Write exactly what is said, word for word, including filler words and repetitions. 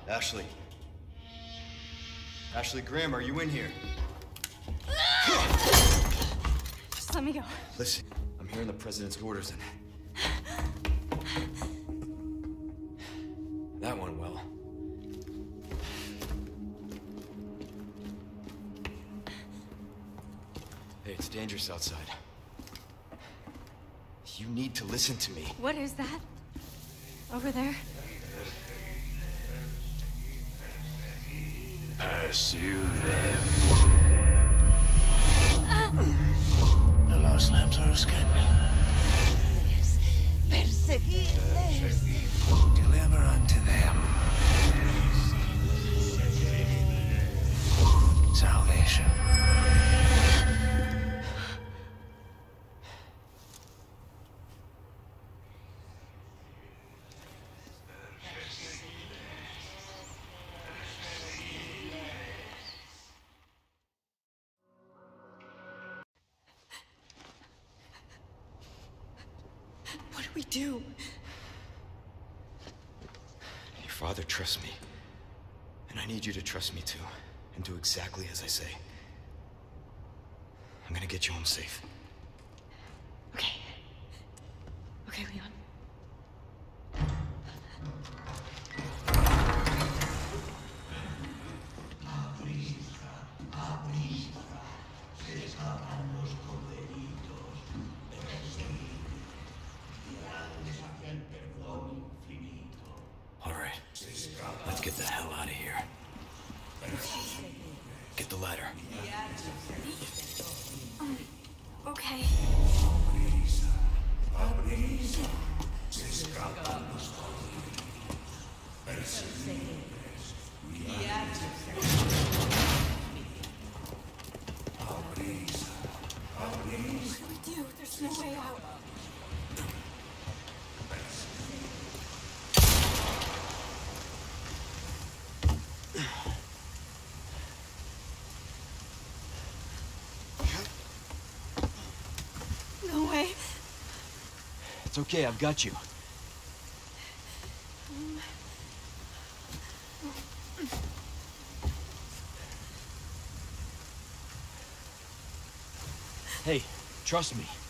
Ashley. Ashley Graham, are you in here? Just let me go. Listen, I'm hearing the president's orders and... That went well. Hey, it's dangerous outside. You need to listen to me. What is that? Over there? Pursue them. The lost lambs are escaping. Perseguirles. Deliver unto them salvation. What do we do? Your father trusts me. And I need you to trust me too. And do exactly as I say. I'm gonna get you home safe. Okay. Okay, Leon. All right. Let's get the hell out of here. Get the ladder. Um, okay. What do we do? There's no way out. No way. It's okay, I've got you. Hey, trust me.